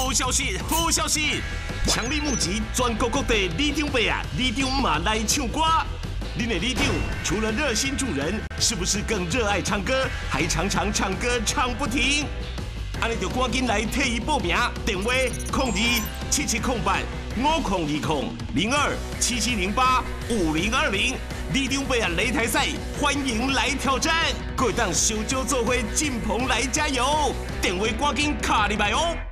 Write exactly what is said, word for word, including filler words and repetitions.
好消息，好消息！强力募集全国各地里长伯啊，里长嘛来唱歌。您的里长除了热心助人，是不是更热爱唱歌，还常常唱歌唱不停？安尼就赶紧来替伊报名，电话零二七七空八五零二零零二七七零八五零二零。里长伯啊擂台赛，欢迎来挑战，各位当小酒做伙进棚来加油，电话赶紧卡入来哦。